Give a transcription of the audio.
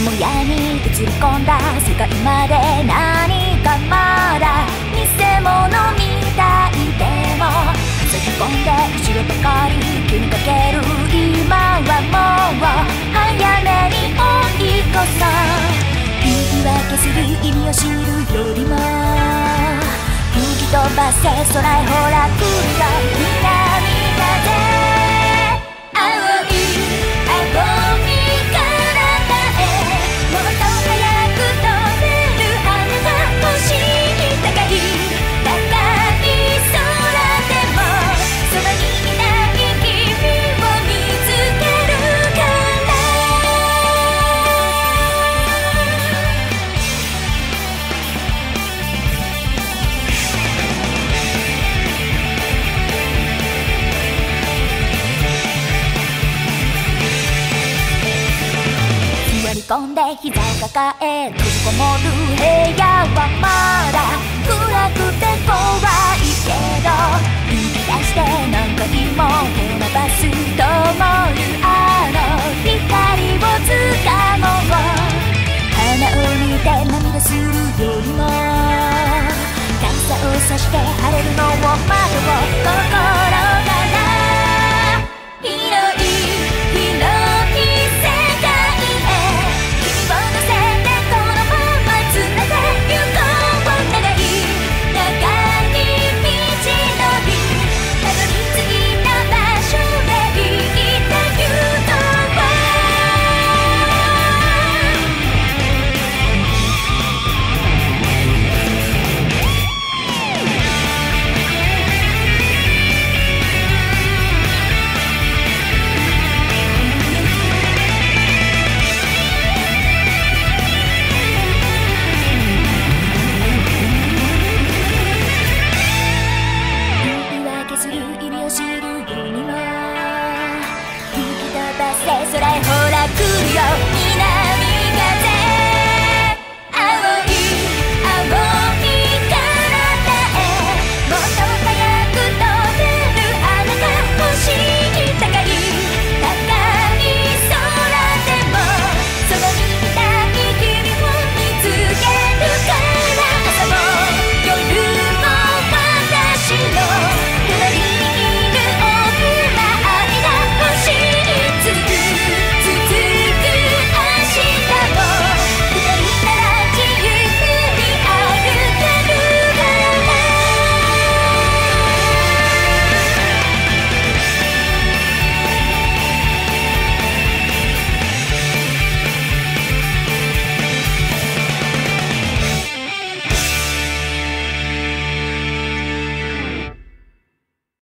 もやに映り込んだ世界まで何かまだ偽物みたいでも突き込んで後ろばかり気にかける今はもう早めに追い越そう言い訳する意味を知るよりも吹き飛ばせ空へほら来るよ南風込んで膝抱え閉じこもる部屋はまだ暗くて怖いけど抜き出して何回も手伸ばす灯るあの光を掴もう花を見て涙するよりも傘を差して晴れるのを待とう心が広い空へほら来るよ